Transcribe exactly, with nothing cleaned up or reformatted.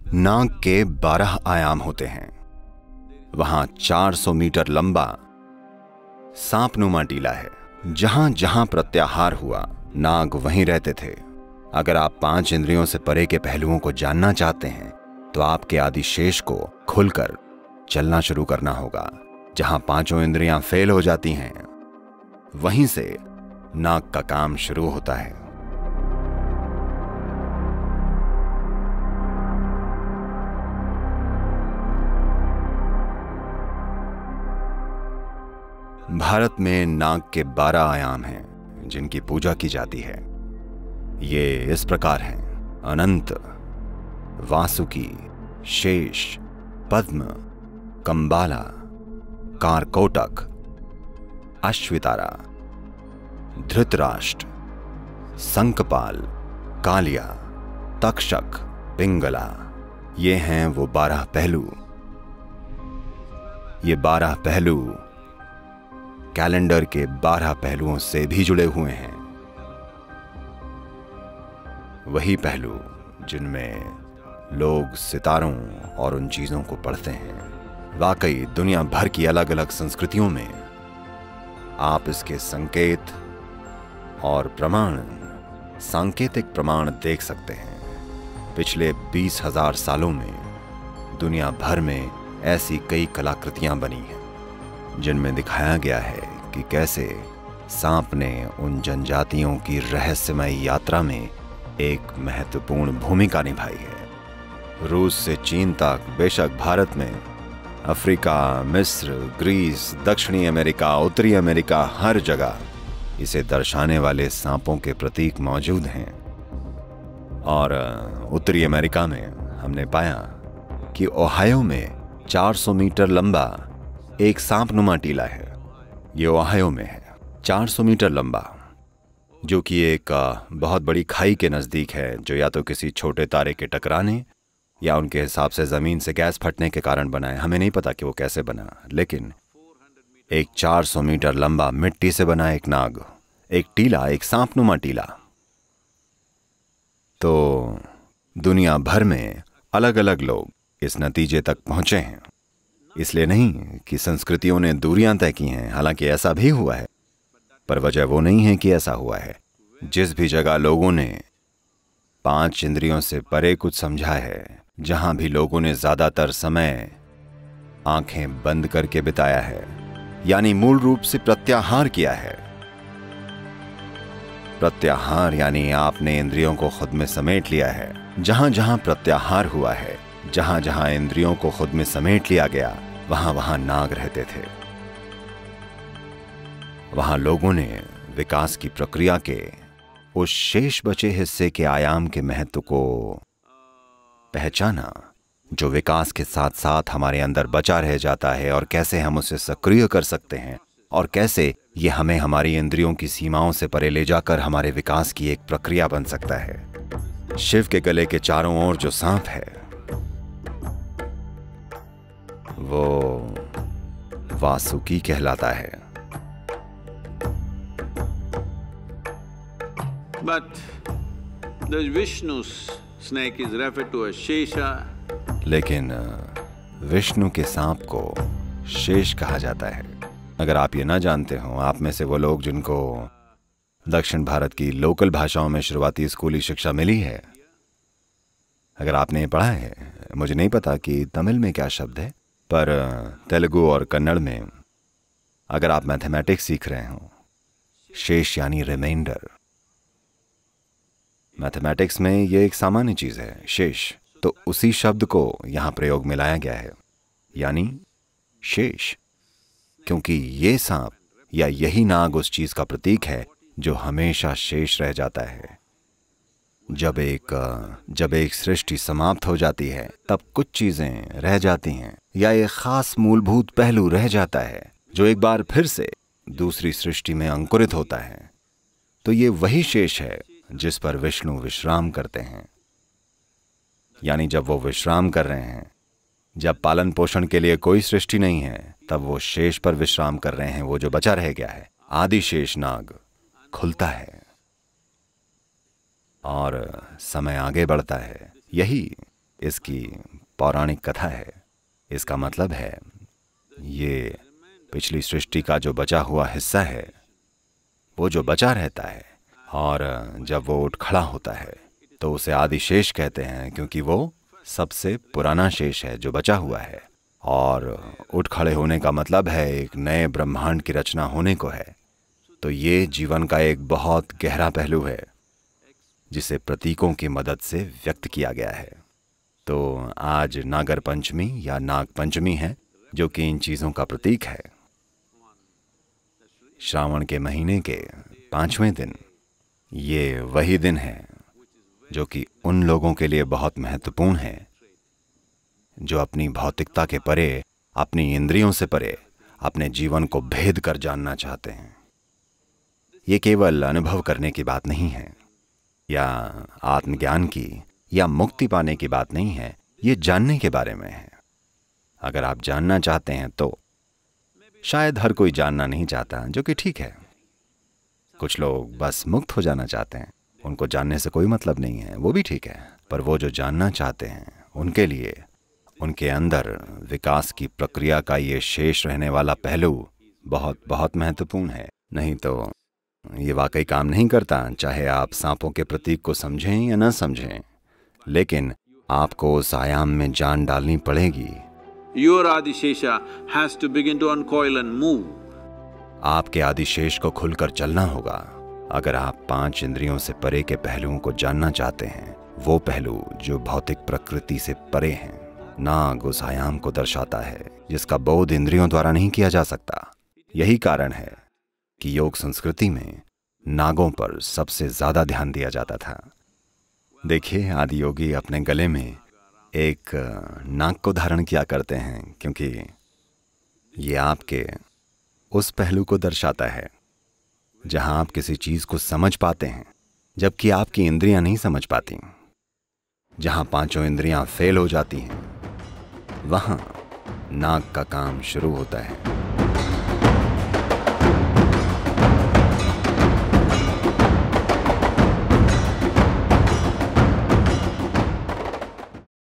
नाग के बारह आयाम होते हैं। वहां चार सौ मीटर लंबा सांपनुमा टीला है। जहां जहां प्रत्याहार हुआ, नाग वहीं रहते थे। अगर आप पांच इंद्रियों से परे के पहलुओं को जानना चाहते हैं तो आपके आदिशेष को खुलकर चलना शुरू करना होगा। जहां पांचों इंद्रियां फेल हो जाती हैं, वहीं से नाग का काम शुरू होता है। भारत में नाग के बारह आयाम हैं जिनकी पूजा की जाती है। ये इस प्रकार हैं: अनंत, वासुकी, शेष, पद्म, कंबाला, कारकोटक, अश्वितारा, धृतराष्ट्र, संकपाल, कालिया, तक्षक, पिंगला। ये हैं वो बारह पहलू। ये बारह पहलू कैलेंडर के बारह पहलुओं से भी जुड़े हुए हैं। वही पहलू जिनमें लोग सितारों और उन चीजों को पढ़ते हैं। वाकई दुनिया भर की अलग अलग संस्कृतियों में आप इसके संकेत और प्रमाण, सांकेतिक प्रमाण देख सकते हैं। पिछले बीस हजार सालों में दुनिया भर में ऐसी कई कलाकृतियां बनी हैं जिनमें दिखाया गया है कि कैसे सांप ने उन जनजातियों की रहस्यमय यात्रा में एक महत्वपूर्ण भूमिका निभाई है। रूस से चीन तक, बेशक भारत में, अफ्रीका, मिस्र, ग्रीस, दक्षिणी अमेरिका, उत्तरी अमेरिका, हर जगह इसे दर्शाने वाले सांपों के प्रतीक मौजूद हैं। और उत्तरी अमेरिका में हमने पाया कि ओहायो में चार सौ मीटर लंबा एक सांपनुमा टीला है। ये ओहायो में है, चार सौ मीटर लंबा, जो कि एक बहुत बड़ी खाई के नजदीक है, जो या तो किसी छोटे तारे के टकराने या उनके हिसाब से जमीन से गैस फटने के कारण बना है। हमें नहीं पता कि वो कैसे बना, लेकिन एक चार सौ मीटर लंबा मिट्टी से बना एक नाग, एक टीला, एक सांपनुमा टीला। तो दुनिया भर में अलग अलग लोग इस नतीजे तक पहुंचे हैं। इसलिए नहीं कि संस्कृतियों ने दूरियां तय की हैं, हालांकि ऐसा भी हुआ है, पर वजह वो नहीं है कि ऐसा हुआ है। जिस भी जगह लोगों ने पांच इंद्रियों से परे कुछ समझा है, जहां भी लोगों ने ज्यादातर समय आंखें बंद करके बिताया है, यानी मूल रूप से प्रत्याहार किया है। प्रत्याहार यानी आपने इंद्रियों को खुद में समेट लिया है। जहां जहां प्रत्याहार हुआ है, जहां जहां इंद्रियों को खुद में समेट लिया गया, वहां वहां नाग रहते थे। वहां लोगों ने विकास की प्रक्रिया के उस शेष बचे हिस्से के आयाम के महत्व को पहचाना, जो विकास के साथ साथ हमारे अंदर बचा रह जाता है, और कैसे हम उसे सक्रिय कर सकते हैं, और कैसे ये हमें हमारी इंद्रियों की सीमाओं से परे ले जाकर हमारे विकास की एक प्रक्रिया बन सकता है। शिव के गले के चारों ओर जो सांप है, वो वासुकी कहलाता है। But the Vishnu's snake is referred to as Shesha. लेकिन विष्णु के सांप को शेष कहा जाता है। अगर आप ये ना जानते हो, आप में से वो लोग जिनको दक्षिण भारत की लोकल भाषाओं में शुरुआती स्कूली शिक्षा मिली है, अगर आपने ये पढ़ा है, मुझे नहीं पता कि तमिल में क्या शब्द है, पर तेलुगु और कन्नड़ में अगर आप मैथमेटिक्स सीख रहे हो, शेष यानी रिमाइंडर। मैथमेटिक्स में ये एक सामान्य चीज है, शेष। तो उसी शब्द को यहां प्रयोग में लाया गया है, यानी शेष, क्योंकि ये सांप या यही नाग उस चीज का प्रतीक है जो हमेशा शेष रह जाता है। जब एक जब एक सृष्टि समाप्त हो जाती है, तब कुछ चीजें रह जाती हैं, या एक खास मूलभूत पहलू रह जाता है जो एक बार फिर से दूसरी सृष्टि में अंकुरित होता है। तो ये वही शेष है जिस पर विष्णु विश्राम करते हैं। यानी जब वो विश्राम कर रहे हैं, जब पालन पोषण के लिए कोई सृष्टि नहीं है, तब वो शेष पर विश्राम कर रहे हैं। वो जो बचा रह गया है, आदि शेष नाग, खुलता है और समय आगे बढ़ता है। यही इसकी पौराणिक कथा है। इसका मतलब है ये पिछली सृष्टि का जो बचा हुआ हिस्सा है, वो जो बचा रहता है और जब वो उठ खड़ा होता है तो उसे आदिशेष कहते हैं, क्योंकि वो सबसे पुराना शेष है जो बचा हुआ है। और उठ खड़े होने का मतलब है एक नए ब्रह्मांड की रचना होने को है। तो ये जीवन का एक बहुत गहरा पहलू है जिसे प्रतीकों की मदद से व्यक्त किया गया है। तो आज नागर पंचमी या नाग पंचमी है, जो कि इन चीज़ों का प्रतीक है। श्रावण के महीने के पांचवें दिन ये वही दिन है जो कि उन लोगों के लिए बहुत महत्वपूर्ण है जो अपनी भौतिकता के परे, अपनी इंद्रियों से परे अपने जीवन को भेद कर जानना चाहते हैं। ये केवल अनुभव करने की बात नहीं है या आत्मज्ञान की या मुक्ति पाने की बात नहीं है, ये जानने के बारे में है। अगर आप जानना चाहते हैं तो शायद हर कोई जानना नहीं चाहता, जो कि ठीक है। कुछ लोग बस मुक्त हो जाना चाहते हैं, उनको जानने से कोई मतलब नहीं है, वो भी ठीक है। पर वो जो जानना चाहते हैं उनके लिए उनके अंदर विकास की प्रक्रिया का ये शेष रहने वाला पहलू बहुत बहुत महत्वपूर्ण है। नहीं तो ये वाकई काम नहीं करता, चाहे आप सांपों के प्रतीक को समझें या न समझें। लेकिन आपको उस आयाम में जान डालनी पड़ेगी। Your Adishesha has to begin to uncoil and move. आपके आदिशेष को खुलकर चलना होगा अगर आप पांच इंद्रियों से परे के पहलुओं को जानना चाहते हैं। वो पहलू जो भौतिक प्रकृति से परे हैं। नाग उस आयाम को दर्शाता है जिसका बोध इंद्रियों द्वारा नहीं किया जा सकता। यही कारण है कि योग संस्कृति में नागों पर सबसे ज्यादा ध्यान दिया जाता था। देखिए, आदि योगी अपने गले में एक नाग को धारण किया करते हैं, क्योंकि ये आपके उस पहलू को दर्शाता है जहां आप किसी चीज को समझ पाते हैं जबकि आपकी इंद्रियां नहीं समझ पाती। जहां पांचों इंद्रियां फेल हो जाती हैं, वहां नाग का काम शुरू होता है।